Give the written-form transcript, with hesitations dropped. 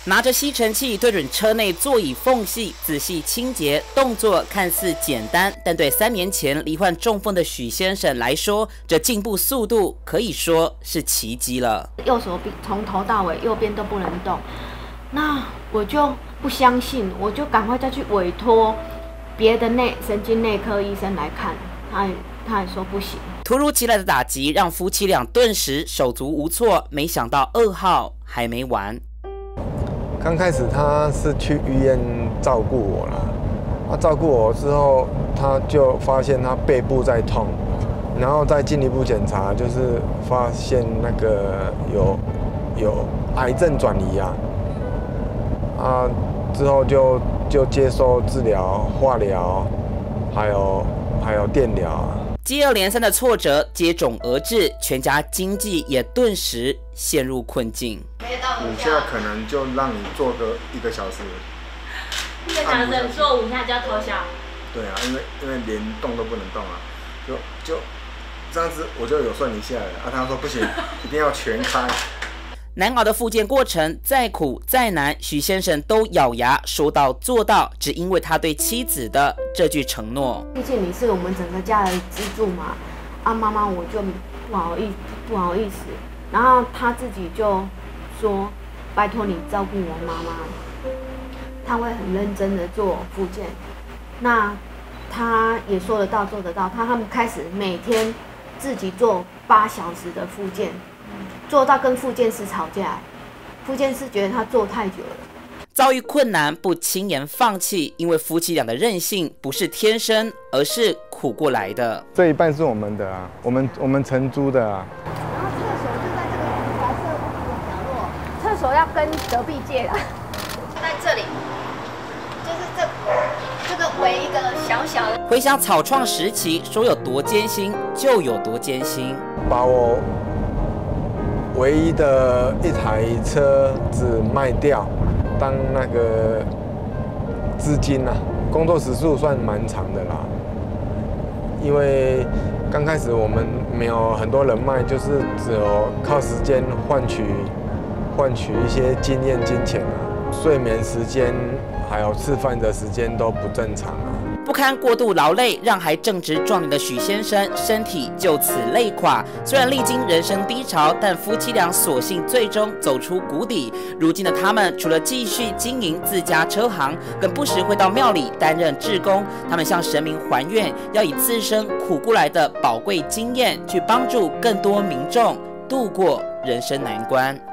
拿着吸尘器对准车内座椅缝隙仔细清洁，动作看似简单，但对3年前罹患中风的许先生来说，这进步速度可以说是奇迹了。 右手臂从头到尾右边都不能动，那我就不相信，我就赶快再去委托别的神经内科医生来看，他也说不行。 突如其来的打击让夫妻俩顿时手足无措，没想到噩耗还没完。 刚开始他是去医院照顾我了，他照顾我之后，他就发现他背部在痛，然后再进一步检查，就是发现那个有癌症转移啊，之后就接受治疗、化疗，还有电疗。 接二连三的挫折接踵而至，全家经济也顿时陷入困境。 5下可能就让你做个1个小时。 1个小时做5下就要偷笑。 对啊，因为连动都不能动啊，就这样子我就有算1下了啊。他说不行，一定要全开。 难熬的复健过程再苦再难，许先生都咬牙说到做到，只因为他对妻子的这句承诺。 毕竟你是我们整个家的支柱嘛，啊，妈妈我就不好意思，然后他自己就说拜托你照顾我妈妈，他会很认真的做复健，那他也说得到做得到，他们开始每天自己做8小时的复健。做到跟复健师吵架，复健师觉得他做太久了。 遭遇困难不轻言放弃，因为夫妻俩的韧性不是天生，而是苦过来的。 这一半是我们的啊，我们承租的啊。 然后厕所就在这个白色屋顶的角落，厕所要跟隔壁借啦。在这里，就是这个围一个小小的。 回想草创时期，说有多艰辛就有多艰辛。 把我唯一的1台车子卖掉，当那个资金啊，工作时数算蛮长的啦。因为刚开始我们没有很多人脉，就是只有靠时间换取一些经验、金钱啊。睡眠时间还有吃饭的时间都不正常啊。 不堪过度劳累，让还正值壮年的许先生身体就此累垮。虽然历经人生低潮，但夫妻俩所幸最终走出谷底。如今的他们，除了继续经营自家车行，更不时会到庙里担任志工。他们向神明还愿，要以自身苦过来的宝贵经验，去帮助更多民众度过人生难关。